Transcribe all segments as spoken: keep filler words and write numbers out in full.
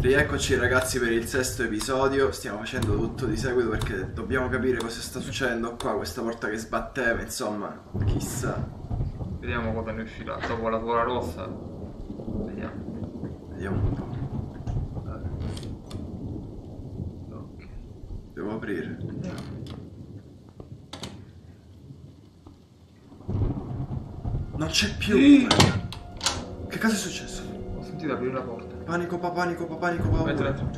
Rieccoci ragazzi per il sesto episodio, stiamo facendo tutto di seguito perché dobbiamo capire cosa sta succedendo qua, questa porta che sbatteva, insomma, chissà. Vediamo cosa ne uscirà, dopo la suola rossa, vediamo. Vediamo un po'. Ok. Devo aprire. Andiamo. Non c'è più! Sì. Che cosa è successo? Ho sentito aprire la porta. Panico, pa, panico, pa, panico, paura. Entra, entra.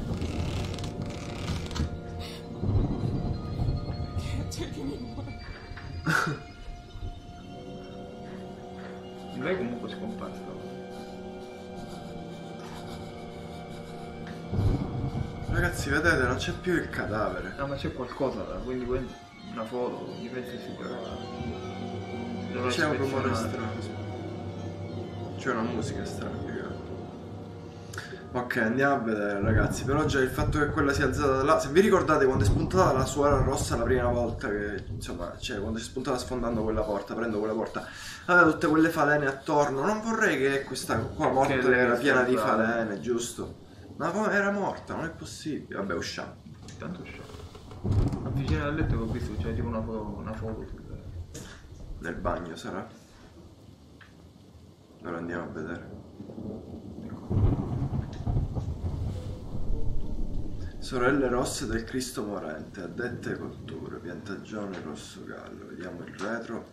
Lei comunque è scomparsa. Ragazzi, vedete, non c'è più il cadavere. Ah, ma c'è qualcosa là, quindi una foto, mi penso sicuramente. C'è un rumore strano. C'è una musica strana. Ok, andiamo a vedere ragazzi. Per oggi il fatto che quella sia alzata da là. Se vi ricordate quando è spuntata la suola rossa la prima volta che, insomma, cioè quando si è spuntata sfondando quella porta, prendo quella porta, aveva tutte quelle falene attorno. Non vorrei che questa qua morta che era piena di brava. falene, giusto? Ma come era morta, non è possibile. Vabbè, usciamo. Intanto usciamo. Avvicina al letto che ho visto c'è tipo una foto, una foto sul... Nel bagno sarà. Ora andiamo a vedere. Sorelle rosse del Cristo morente, addette cotture, piantagione rosso gallo. Vediamo il retro.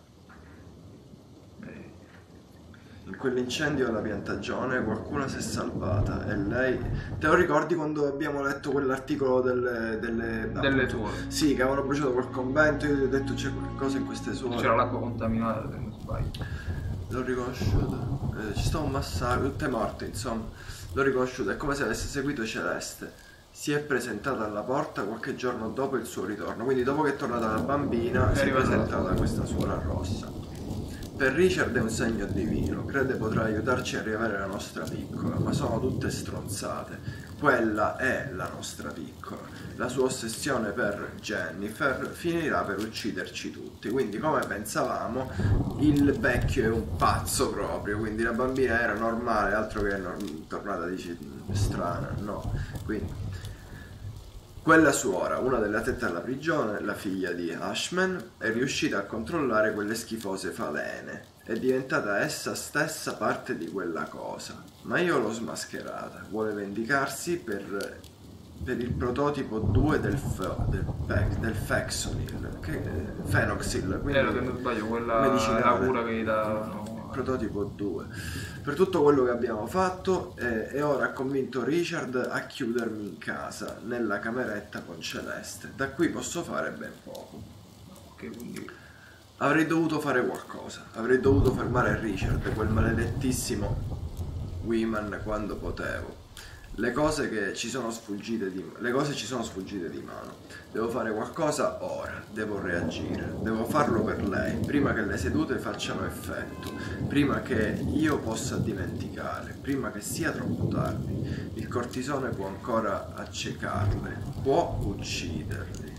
In quell'incendio alla piantagione qualcuno si è salvata e lei... Te lo ricordi quando abbiamo letto quell'articolo delle... Delle, delle appunto, suole? Sì, che avevano bruciato quel convento, io ti ho detto c'è qualcosa in queste suole. C'era l'acqua contaminata, se non sbaglio. L'ho riconosciuto. Eh, ci sta un massacro, tutte morte, insomma. L'ho riconosciuto, è come se avesse seguito Celeste. Si è presentata alla porta qualche giorno dopo il suo ritorno, quindi dopo che è tornata la bambina si è presentata questa suola rossa. Per Richard è un segno divino, crede potrà aiutarci a riavere la nostra piccola, ma sono tutte stronzate. Quella è la nostra piccola. La sua ossessione per Jennifer finirà per ucciderci tutti, quindi come pensavamo il vecchio è un pazzo proprio, quindi la bambina era normale, altro che norm- tornata dici strana, no, quindi quella suora, una delle addette alla prigione, la figlia di Ashman, è riuscita a controllare quelle schifose falene. È diventata essa stessa parte di quella cosa. Ma io l'ho smascherata. Vuole vendicarsi per, per il prototipo due del, f, del, Pe, del Fexonil, che Phenoxyl, quindi era che non sbaglio, quella medicinale. La cura che gli davano. Prototipo due. Per tutto quello che abbiamo fatto eh, e ora ha convinto Richard a chiudermi in casa nella cameretta con Celeste. Da qui posso fare ben poco. Ok, quindi Avrei dovuto fare qualcosa, avrei dovuto fermare Richard, quel maledettissimo Wiman, quando potevo. Le cose che ci sono sfuggite di le cose ci sono sfuggite di mano. Devo fare qualcosa ora, devo reagire, devo farlo per lei, prima che le sedute facciano effetto, prima che io possa dimenticare, prima che sia troppo tardi. Il cortisone può ancora accecarle, può ucciderli.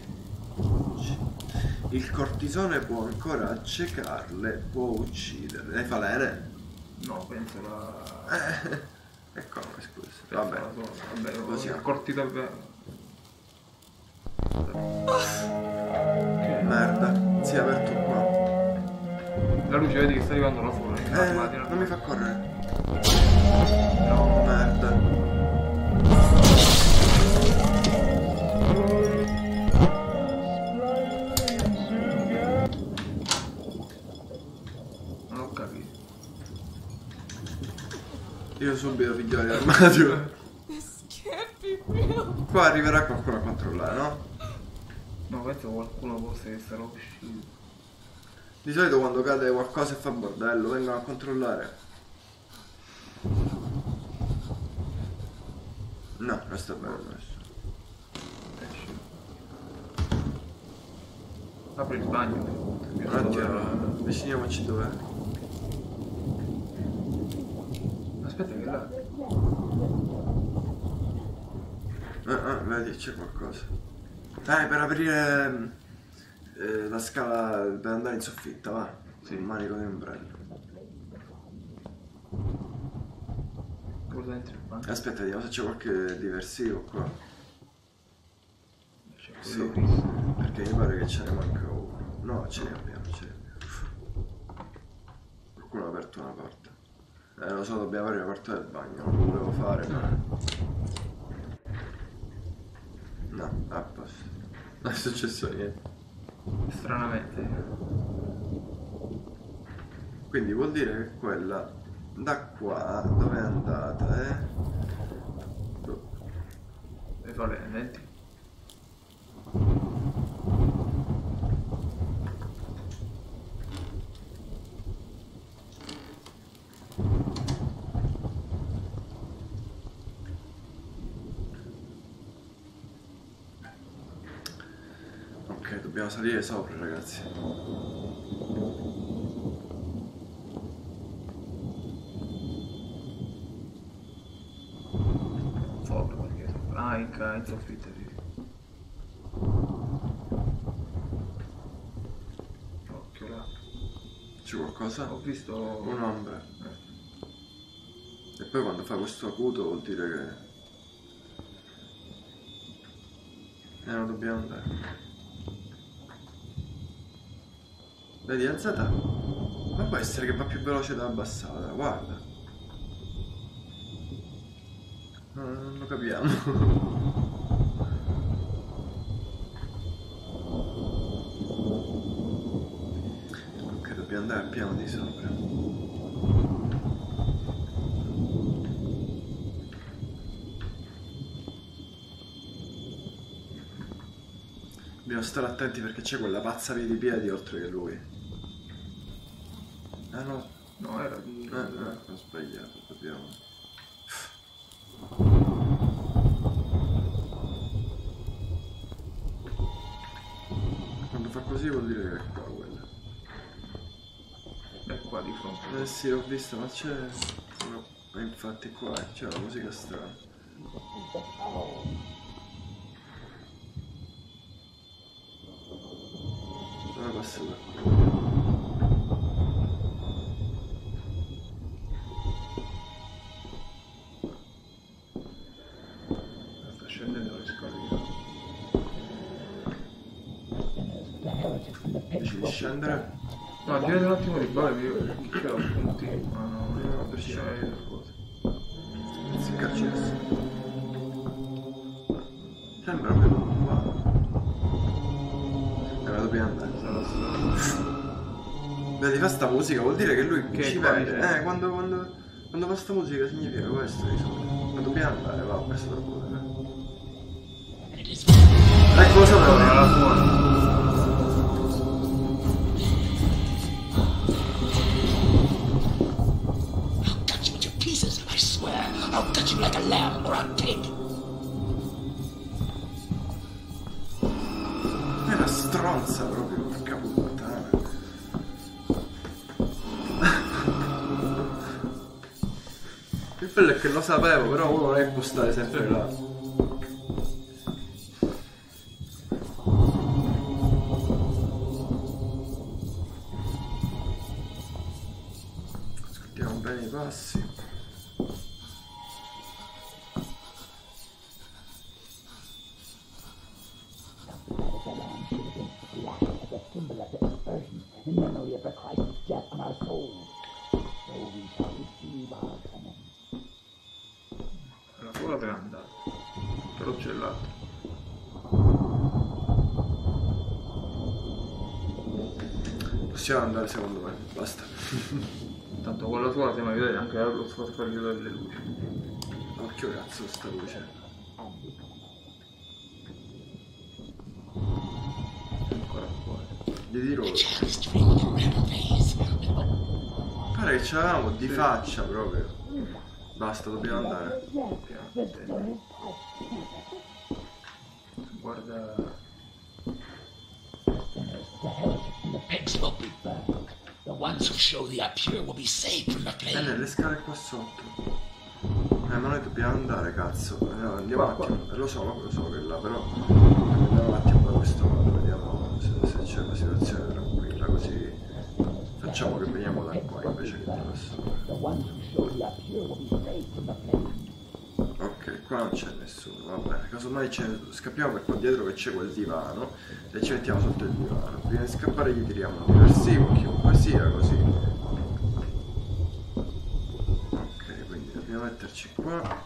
Il cortisone può ancora accecarle, può ucciderle. Le falene? no, penso la... Eh, e come, scusa? Vabbè, vabbè, così. accorti da... Che merda, si è aperto qua. La luce vedi che sta arrivando là fuori. Eh, non mi fa correre. No, merda. Non ho capito. Io subito figlio dell'armadio. Qua arriverà qualcuno a controllare, no? No, penso qualcuno forse che sarà uscito. Di solito quando cade qualcosa e fa bordello vengono a controllare. No, non sta bene adesso. Apri il bagno. Un attimo, avviciniamoci dov'è. Aspetta che là. Ah, ah, vedi, c'è qualcosa. Dai, per aprire eh, la scala per andare in soffitta, va. Sì, il manico di ombrello. cosa dentro il bagno? Aspetta, vediamo se c'è qualche diversivo qua. C'è Sì, quello fisso. perché mi pare che ce ne manca uno. No, ce ne abbiamo, ce ne abbiamo. Qualcuno ha aperto una porta. Eh, lo so, dobbiamo aprire la porta del bagno, non lo volevo fare, ma... No, a posto. Non è successo niente. Stranamente. Quindi vuol dire che quella da qua dove è andata, eh? Boh. Le fa le lenti. Ok, dobbiamo salire sopra, ragazzi. Sopra perché sopra. Ah, in, ca- in soffitto, sì. Occhio là. C'è qualcosa? Ho visto Un'ombra. Eh. E poi quando fa questo acuto vuol dire che... Eh, non dobbiamo andare. Vedi, alzata? Ma può essere che va più veloce da abbassata, guarda. No, non lo capiamo. Ok, dobbiamo andare al piano di sopra. Dobbiamo stare attenti perché c'è quella pazza via di piedi oltre che lui. Ah no, No, era di... eh, no, ho sbagliato, dobbiamo... Quando fa così vuol dire che è qua quella. È qua di fronte. Eh sì, l'ho vista, ma c'è... No, ma infatti qua c'è una musica strana. Dove passa da qui? Sta scendendo le scale. Dici di scendere? No, girate un attimo di bale, io che ho punti. Ma no, No, no, perché- c'è qualcosa. Ziccarci adesso. Sembra proprio qua. Dove dobbiamo andare? Sarà stato. Vedi, fa sta musica, vuol dire che lui Che ci qua vede. dice. Eh, quando, quando, quando fa sta musica significa questo di solito. Ma dobbiamo andare, va, questo da potere. Ecco, lo sapevo. Ora la suona. I'll cut you into pieces, I swear. I'll cut you like a lamb or a pig. È una stronza proprio, porca puttana. Il bello è che lo sapevo, però uno non è che può stare sempre là. Ascoltiamo bene i passi. In memory of the Christ's death on our souls, so we shall receive our penance. La sola te n'è andata. Però c'è l'altro. Possiamo andare secondo me, basta. Tanto con la sola stiamo a vedere anche lo sfarfallio delle luci. Occhio cazzo sta luce. Ancora fuori. Gli dirò. Child is dreaming in rebel phase. Pare che ce l'avevamo di faccia proprio. Basta, dobbiamo andare. Piano. Guarda. The heretics and the pigs will be burned. The ones who show the pure will be saved from the Eh, flame. nelle scale qua sotto. Eh, ma noi dobbiamo andare, cazzo. Eh, no, andiamo un Qua, attimo. Eh, lo so, lo so che là, però. Andiamo un attimo da questo lato, vediamo se, se c'è una situazione tranquilla, così. Facciamo che veniamo da qua invece che da là sopra. The ones who show the pure will be saved from the flame. non c'è nessuno, va bene. Casomai scappiamo per qua dietro che c'è quel divano e ci mettiamo sotto il divano. Prima di scappare gli tiriamo un diversivo, chiunque sia, così. Ok, quindi dobbiamo metterci qua.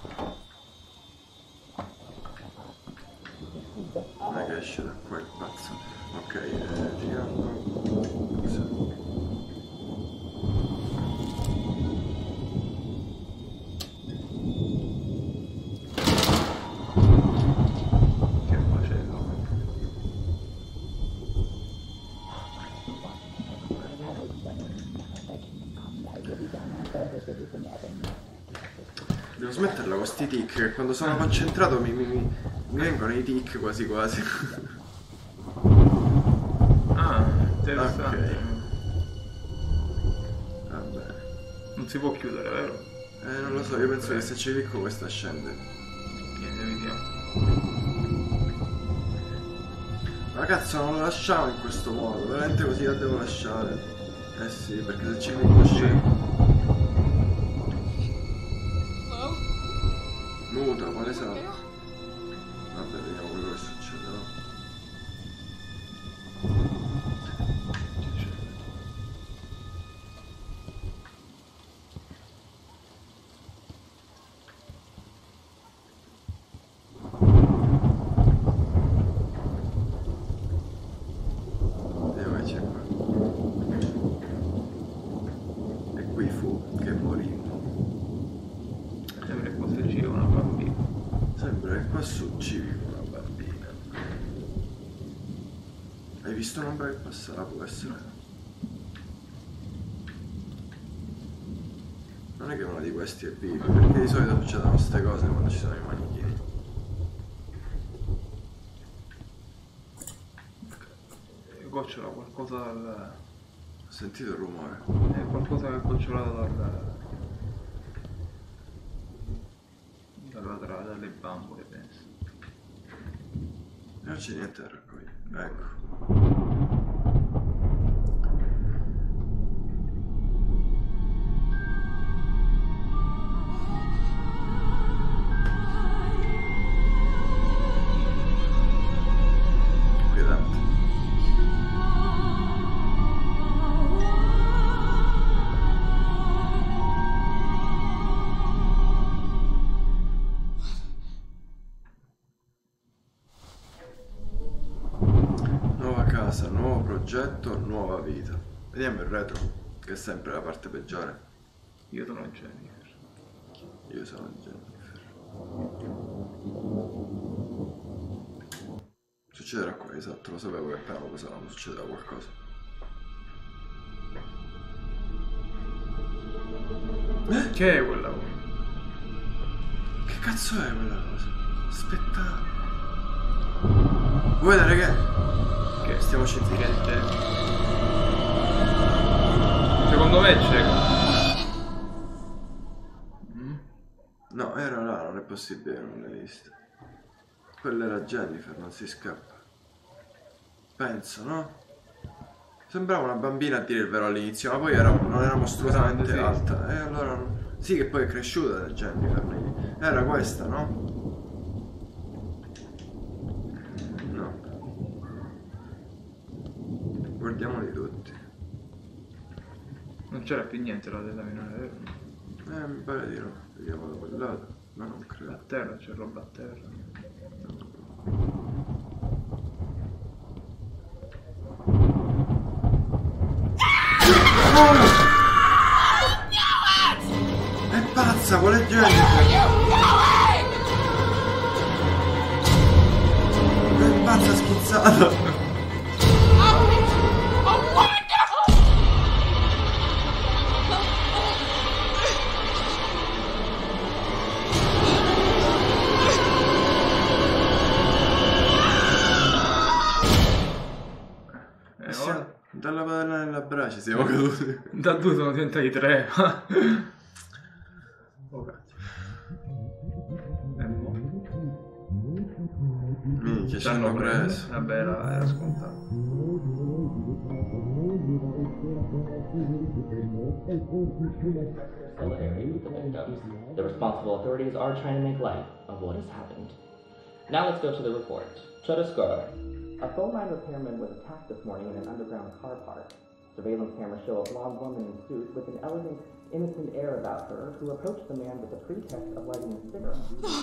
Non è che esce da qua il pazzo. Ok, eh, tiriamo. Sì. Devo smetterla con sti tic, che quando sono concentrato mi, mi, mi, mi vengono i tic quasi quasi. Ah, interessante. Ok. Va bene. Non si può chiudere, vero? Eh, non lo so, io penso che se ci clicco questa scende. Niente, vediamo. Ma cazzo, non la lasciamo in questo modo, veramente così la devo lasciare. Eh sì, perché se ci clicco scende. Muta, quale sarà? Vabbè, vediamo quello che succede, no? Vediamo che c'è qua. E qui fu che morì. Sembra che qua gira una bambina. Sembra che qua su ci vive una bambina. Hai visto un'ombra che passava? Può essere. Non è che uno di questi è vivo, perché di solito succedono queste cose quando ci sono i manichini. Gocciola qualcosa dal... Ho sentito il rumore. È qualcosa che è gocciolato dal... dalla tra... dalle bambole, penso. Non c'è niente da raccogliere. Ecco. Inquietante. Nuova casa, nuovo progetto, nuova vita. Vediamo il retro, che è sempre la parte peggiore. Io sono Jennifer. Io sono Jennifer. Succederà qua, esatto, lo sapevo che appena lo posavamo succederà qualcosa. Eh? Che è quella? Che cazzo è quella cosa? Aspetta. Vuoi vedere che? Che Stiamo scientificando. Niente. Secondo me c'è. Mm? No, era là, non è possibile, non l'hai vista. Quella era Jennifer, non si scappa. Penso, no? Sembrava una bambina a dire il vero all'inizio, ma poi era, non era mostruosamente Sì. alta. E allora... Sì, che poi è cresciuta da Jennifer. Era questa, no? No. Guardiamoli tutti. Non c'era più niente là della minore, vero? Eh, mi pare di no. Vediamo da quel lato. Ma non A credo. terra, c'è roba a terra. È pazza, quale Jennifer? È pazza schizzata. Eh, Siamo- ora... Dalla padella nella braccia siamo caduti. Da due sono diventati tre. Oh cazzo. Eh, boh. Minchia. Minchia, ci hanno hanno preso. preso. Vabbè, era, era scontato. Solidarity with the victims. The responsible authorities are trying to make light of what has happened. Now let's go to the report. Chotosgoro. A phone line repairman was attacked this morning in an underground car park. Surveillance cameras show a blonde woman in suit with an elegant, innocent air about her who approached the man with the pretext of lighting a cigarette.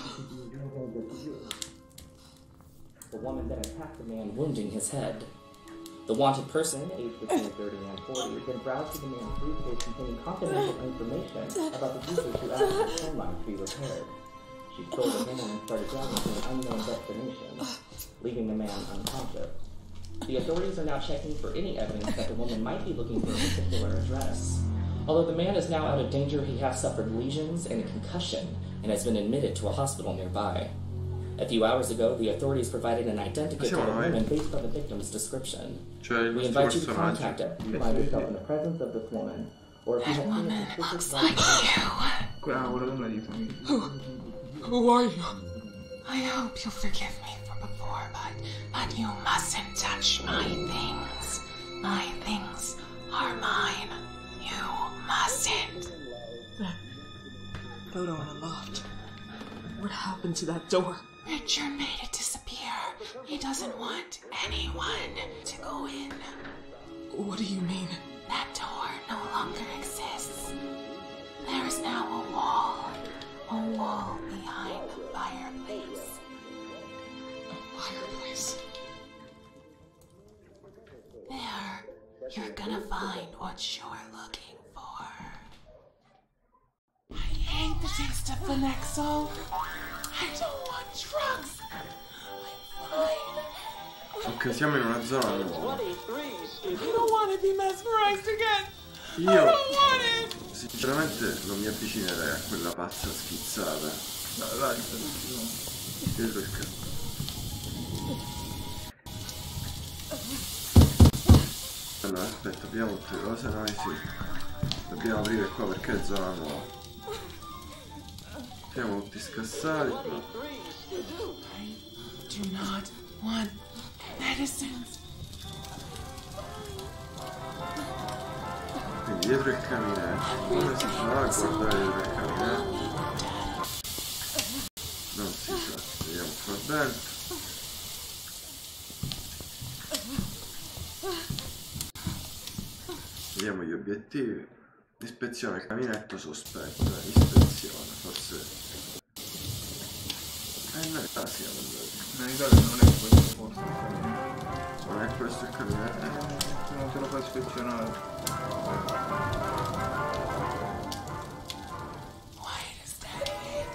The woman then attacked the man, wounding his head. The wanted person, aged between thirty and forty, then browsed through the man's briefcase containing confidential information about the users who asked for the phone line to be repaired. She stole the man and started driving to an unknown destination, leaving the man unconscious. The authorities are now checking for any evidence that the woman might be looking for a particular address. Although the man is now out of danger, he has suffered lesions and a concussion and has been admitted to a hospital nearby. A few hours ago, the authorities provided an identikit to the woman based on the victim's description. We invite you to contact us if you find yourself in the presence of this woman, or if you have seen a suspicious like you. Quella ora donna di famiglia. Who, who are you? I hope you'll forgive me for before, but, but you mustn't touch my things. My things are mine. You mustn't. That photo in the loft. What happened to that door? Richard made it disappear. He doesn't want anyone to go in. What do you mean? That door no longer exists. There is now a wall. A wall behind the fireplace. A fireplace? There, you're gonna find what you're looking for. I hate the taste of Finexo. I don't want drugs. I'm fine. Ok, siamo in una zona nuova. I don't want to be mesmerized again. I Io don't want it. sinceramente non mi avvicinerei a quella pazza schizzata. Dai, vai, stai. Dietro il cazzo. Allora aspetta, abbiamo tutte le cose, noi sì. Dobbiamo aprire qua perché è zona nuova. Siamo tutti scassati. No. I do not want medicines. Quindi dietro il caminetto. Come si fa a guardare dietro il caminetto? Non si sa, vediamo qua dentro. Vediamo gli obiettivi. Ispezione il caminetto sospetto. Ispezione, forse. Eh noi là siamo andati. In Italia non è questo forse. Non è questo il caminetto? Non te lo fai ispezionare. Why does that hate?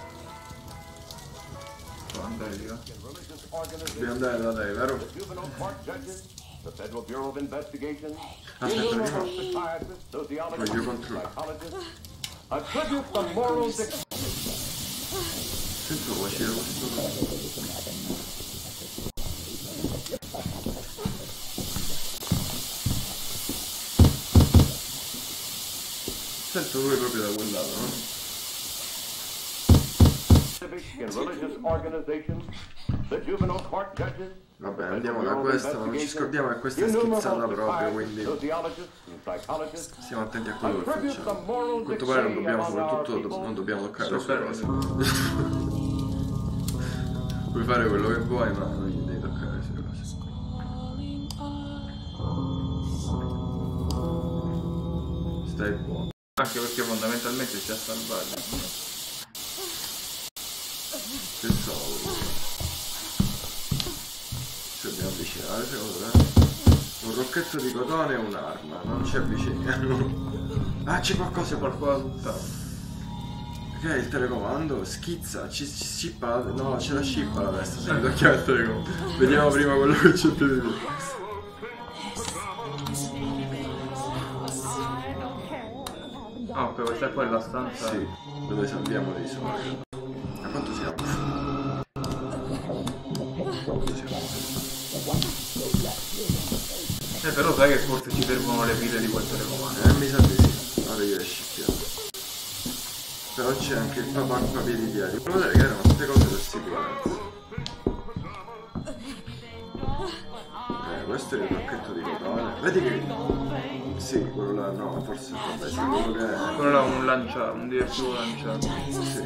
Può andare di là. Dobbiamo andare da lei, vero? The Federal Bureau of Investigation, Aspetta, prima psychiatrist, sociologist, voglio controllare. psychologist, attribute the moral decline. Sento voce da questo. Sento lui proprio da quel lato, no? In religious organizations, the juvenile court judges. Vabbè, andiamo da questa, ma non ci scordiamo che questa è schizzata proprio, quindi stiamo attenti a quello che facciamo. A quanto pare non dobbiamo, soprattutto non dobbiamo toccare le sue cose. Puoi fare quello che vuoi, ma non gli devi toccare le sue cose. Stai buono. Anche perché fondamentalmente ci ha salvati. Che so. Ci dobbiamo avvicinare secondo me. Un rocchetto di cotone e un'arma, non ci avviciniamo. Ah, c'è qualcosa, Qualcosa da buttare. che è il telecomando? Schizza, ci ci scippa la... no, c'è la scippa la testa, se mi tocchiamo il telecomando. Vediamo prima quello che c'è più di più. Ah, ok, questa qua è la stanza. Sì, dove salviamo dei soldi. A quanto siamo? Quanto siamo? Eh, però sai che forse ci servono le pile di quel telecomando. Eh, mi sa di sì, ora io le scippiamo. Però c'è anche il papà piedi piedi. Volevo vedere che erano tutte cose per sicurezza. fatto di cotone. Vedi che... Sì, quello là no, forse vabbè, sì, quello che è... Quello là è un lancia, un diversivo lanciato. Sì.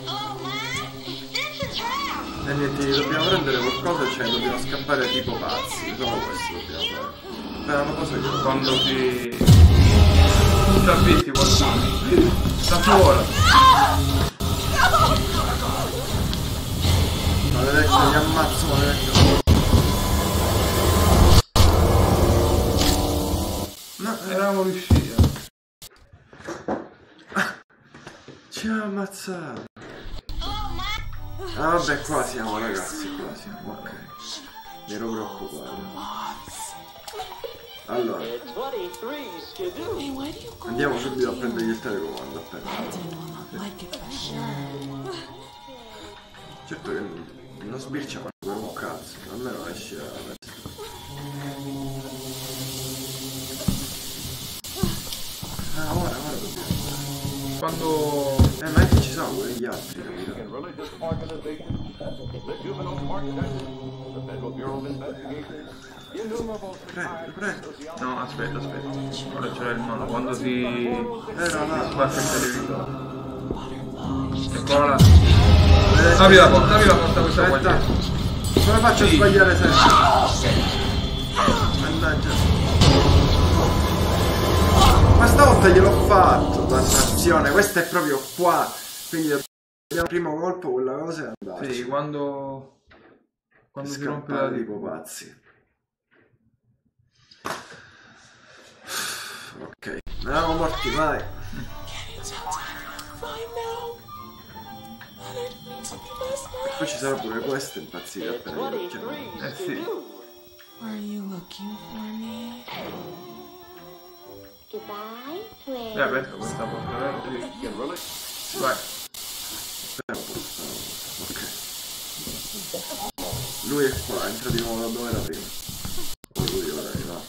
E niente, dobbiamo prendere qualcosa, cioè dobbiamo scappare tipo pazzi. Solo questo dobbiamo fare. Appena lo posso io. Quando si... ci ha visti qualcuno. Sta fuori. Maledetto, mi ammazzo, maledetto. No, Eravamo riusciti. ci ha ammazzato. Ah vabbè, qua siamo ragazzi, qua siamo, ok. Mi ero preoccupato. Allora, andiamo subito a prendere il telecomando appena. Certo che non sbirciamo per un cazzo, almeno esce la testa. Ah, ora, ora dobbiamo. Quando... Eh, ma è che ci sono pure gli altri, capito? In religious organizations, the Juvenile Court Justice, the Federal Bureau of Investigation, innumerable Prendo, prendo. No, aspetta, aspetta. Ora c'era il modo. Quando si... Era là. sbatte il televisore. Eccola là. Apri la porta, apri la porta, questa qua. Aspetta. Come faccio a sbagliare sempre? Mannaggia. Ma stavolta gliel'ho fatto, dannazione, questa è proprio qua. Quindi il primo colpo quella cosa è andata. Sì, quando... quando si rompe la tipo pazzi. Ok, ne eravamo morti, vai. E poi ci sarà pure questo impazzito appena li becchiamo. Eh sì. Are you looking for me? Goodbye, twin. È aperta questa porta, vero? Sì. in religious. Vai. Spero possa. Ok. Lui è qua, entra di nuovo da dove era prima. O lui ora è là.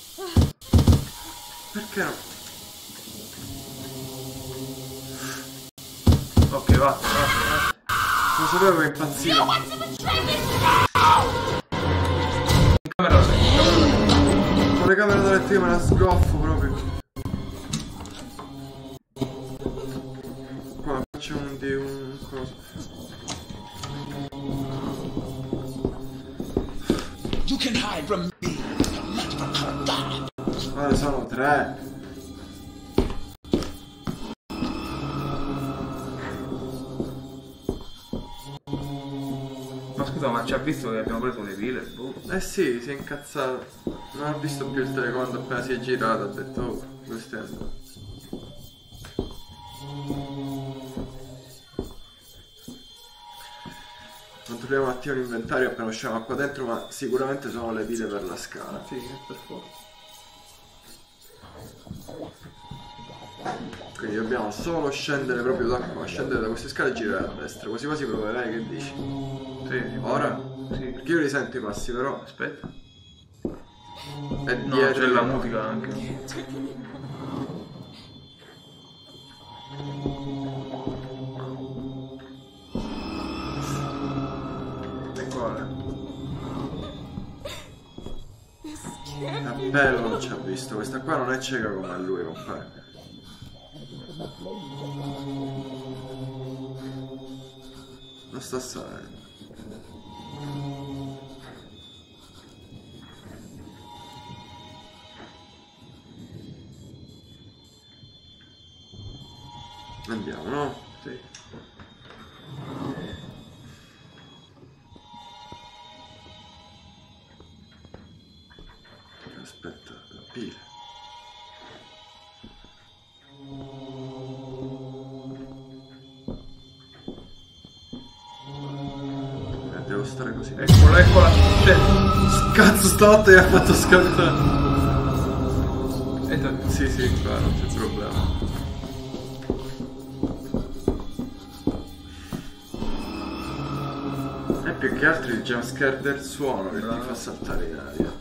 Perché no? Ok, va, va, va. Non sapevo che impazziva. In camera sei. Con le camere da letto io me la sgoffo proprio. Qua faccio un di un cosa. You can hide from me. Ah, sono tre. Ma scusa, ma ci ha visto che abbiamo preso le pile? Boh. Eh sì, si è incazzato. Non ha visto più il telecomando appena si è girato, ha detto oh, dove stai andando? Controlliamo un attimo l'inventario appena usciamo qua dentro, ma sicuramente sono le pile per la scala. Sì, per forza. Quindi dobbiamo solo scendere proprio da qua, scendere da queste scale e girare a destra, quasi quasi proverai, che dici? Sì. Ora? Sì. Perché io li sento i passi però. Aspetta. È No, dietro. c'è la musica anche. Eccola. A pelo non ci ha visto, questa qua non è cieca come lui, compare. Non sta salendo. Andiamo, no? Sì. Aspetta, la pila. Eh, devo stare così. Eccola, eccola. C'è. Cazzo, stavolta mi ha fatto scattare. Entra. Sì, sì, qua non c'è problema. E più che altro il jumpscare del suono che ti fa saltare in aria.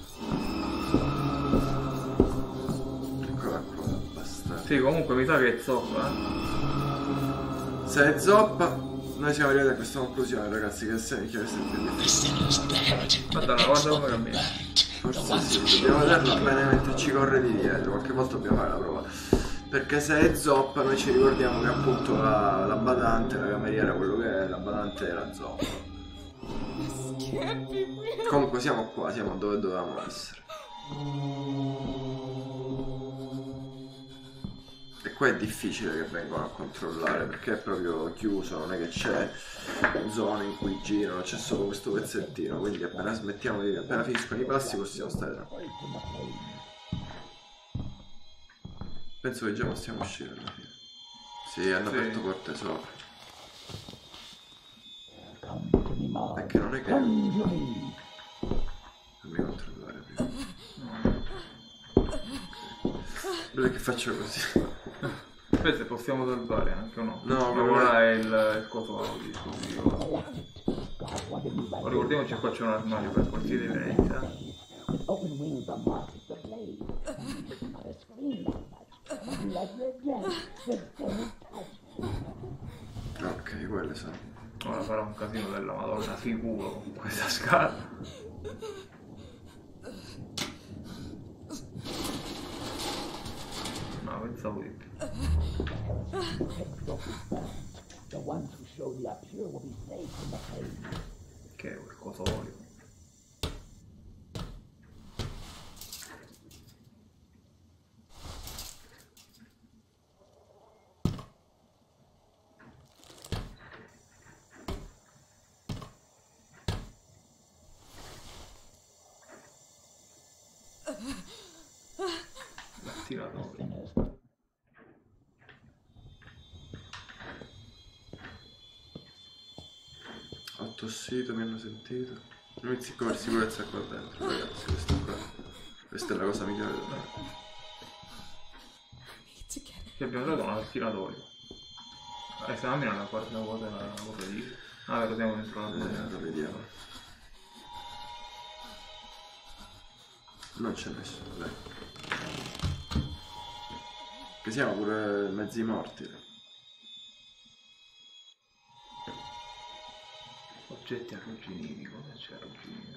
Eccola qua, bastardo. Sì, comunque mi sa che è zoppa, eh. Se è zoppa, noi siamo arrivati a questa conclusione, ragazzi, che se che è sempre difficile. Guarda, guarda come cammina. Forse sì, dobbiamo vederla bene mentre ci corre di dietro, qualche volta dobbiamo fare la prova. Perché se è zoppa noi ci ricordiamo che appunto la, la badante, la cameriera, quello che è, la badante era zoppa. Comunque siamo qua, siamo dove dovevamo essere. E qua è difficile che vengano a controllare perché è proprio chiuso, non è che c'è zone in cui girano, c'è solo questo pezzettino, quindi appena smettiamo di, appena finiscono i passi possiamo stare tranquilli. Penso che già possiamo uscire alla fine. Sì, hanno aperto Sì. porte sopra. Come to me, Mars. Perché non è che... Come to me. Fammi controllare prima. Bello che faccio così. Aspetta, se possiamo salvare anche o no? No, ma quello ora è il, il coso di dispositivo. God wanted me Ma right ricordiamoci qua c'è un armadio per qualsiasi evenienza. with open wings on Mars the blade. Not a scream that much. Let your death just don't touch. Ok, quelle sono. Ora farà un casino della Madonna, sicuro, con questa scala. No, pensavo di più. The ones who show the up here will be safe in the flame. Che è quel coso olio. L'attiratore. Sinners. Ho tossito, mi hanno sentito. Non inizi con sicurezza qua dentro, ragazzi, questa qua. Questa è la cosa migliore da fare. Ci abbiamo dato un attiratore. Esamina la quarta cosa, la cosa di... Ah, lo siamo dentro la cosa. Eh, lo vediamo. Non c'è nessuno, dai. Che siamo pure mezzi morti. Oggetti arrugginiti, cosa c'è arrugginito?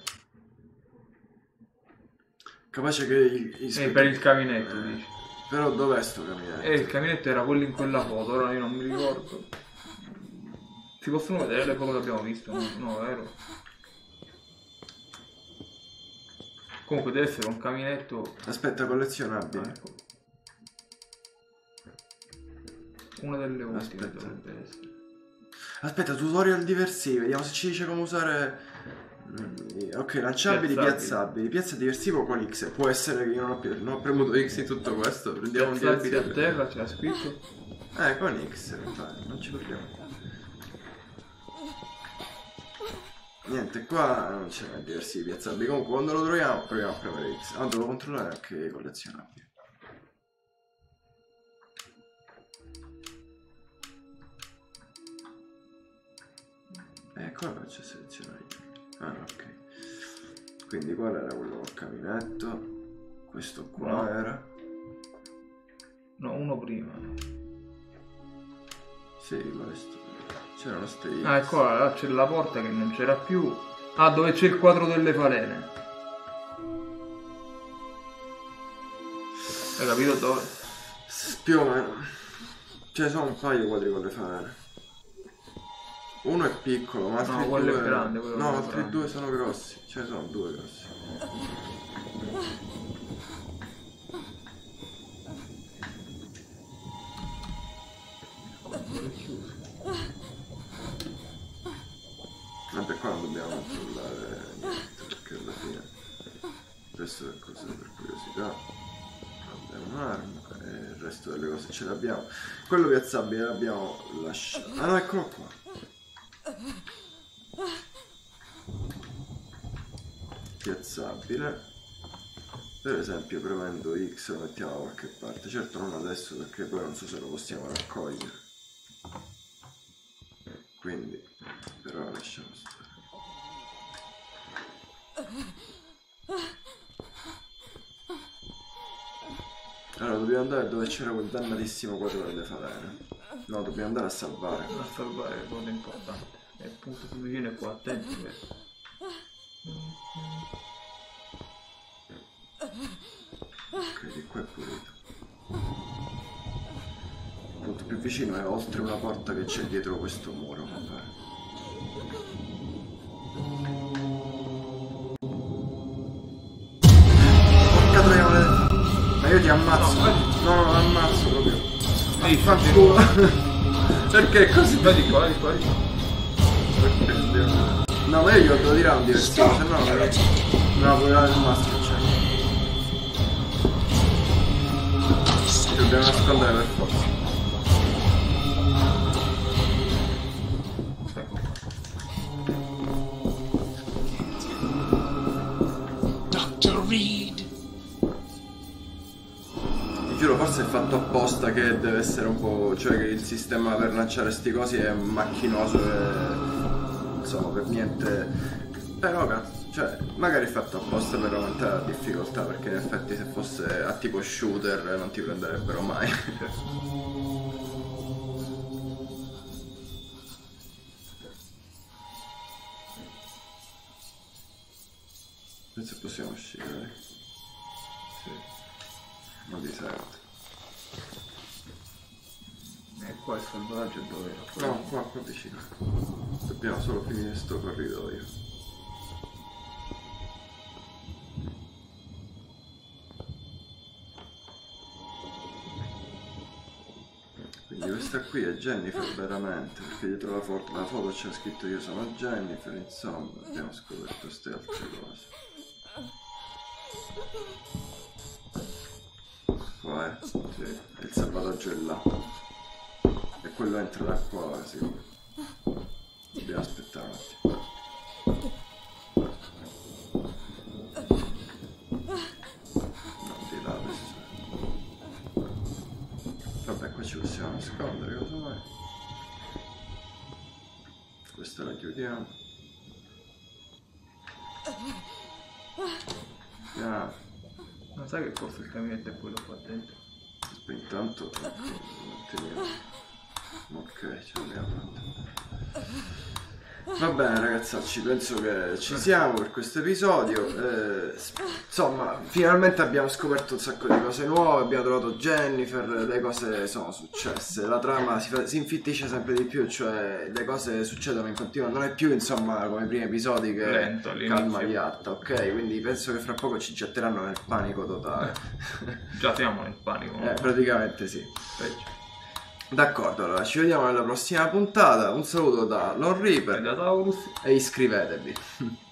Capace che i, i Eh, per il caminetto, eh, dici. Però dov'è sto caminetto? Eh, il caminetto era quello in quella foto, ora io non mi ricordo. Si possono vedere le foto che abbiamo visto? No, no, vero? Comunque deve essere un caminetto... Aspetta, collezionabile. Ah, ecco. Una delle ultime Aspetta. dovrebbe essere. Aspetta, tutorial diversivi, vediamo se ci dice come usare... Mm, ok, lanciabili, Piazzabili. piazzabili. Piazza diversivo con X. Può essere che io non ho, pi- non ho premuto X in tutto questo. Prendiamo un Piazzabili a diversivo. terra, c'era scritto. Eh, con X, infatti, non ci proviamo. Niente, qua non c'è diversivi piazzabili. Comunque quando lo troviamo, proviamo a premere X. Ah, devo controllare anche i collezionabili. Eh, qua non c'è selezionare. Ah, ok. Quindi qual era quello col caminetto? Questo qua No. era. No, uno prima. Sì, questo. C'erano ste X. Ah, ecco là, là c'è la porta che non c'era più. Ah, dove c'è il quadro delle falene. Hai capito dove? S- Più o meno. Ce ne sono un paio di quadri con le falene. Uno è piccolo, ma altri No, quello due... è grande, quello no, è altri grande. due sono grossi. Ce ne sono due grossi. Vabbè, qua non dobbiamo controllare niente, perché alla fine questo è così per curiosità. Abbiamo un'arma e il resto delle cose ce le abbiamo. Quello piazzabile l'abbiamo lasciato. Ah no, eccolo qua. Piazzabile. Per esempio premendo X lo mettiamo da qualche parte. Certo non adesso perché poi non so se lo possiamo raccogliere. Quindi però lasciamo stare. Allora dobbiamo andare dove c'era quel dannatissimo quadro delle falene. No, dobbiamo andare a salvare. A salvare le cose importanti. E appunto più vicino è qua, attenti che... Ok, di qua è pulito. Il punto più vicino è oltre una porta che c'è dietro questo muro, vabbè. Porca troia, maledetta. Ma io ti ammazzo. No, no, non ammazzo proprio. Ehi, Fanculo. Perché così? Vai di qua, vai di qua, di qua. No, ma io gli ho dato di round diversivo, se no non è... No, pure del maschio c'è. Ci dobbiamo nascondere per forza. Ecco qua. Doctor Reed. Ti giuro, forse è fatto apposta che deve essere un po'... cioè che il sistema per lanciare sti cosi è macchinoso e... insomma, per niente... Però, cazzo, cioè, magari è fatto apposta per aumentare la difficoltà, perché in effetti se fosse a tipo shooter non ti prenderebbero mai. Penso possiamo uscire, dai. Sì. Non di certo. E qua il salvataggio è dove era? No, qua, qua vicino. Dobbiamo solo finire sto corridoio. Quindi questa qui è Jennifer veramente, perché dietro la, foto, la foto c'è scritto io sono Jennifer, insomma, abbiamo scoperto queste altre cose. Qua è, sì, il salvataggio è là. E quello entra da qua, sicuro. Dobbiamo aspettare un attimo. No, di là adesso. Vabbè, qua ci possiamo nascondere, cosa mai? Questa la chiudiamo. Ah, Ma sai che forse il caminetto è quello qua dentro? intanto teniamo. Ok, ce l'abbiamo fatta. Va bene ragazzacci, penso che ci siamo per questo episodio. Eh, insomma, finalmente abbiamo scoperto un sacco di cose nuove, abbiamo trovato Jennifer, le cose sono successe, la trama si, fa, si infittisce sempre di più, cioè le cose succedono in continuo, non è più insomma come i primi episodi che Lento all'inizio. calma piatta, ok? Quindi penso che fra poco ci getteranno nel panico totale. Già siamo nel panico. Eh, praticamente sì. Peggio. D'accordo, allora ci vediamo nella prossima puntata. Un saluto da Lord E Reaper da Taurus. e iscrivetevi.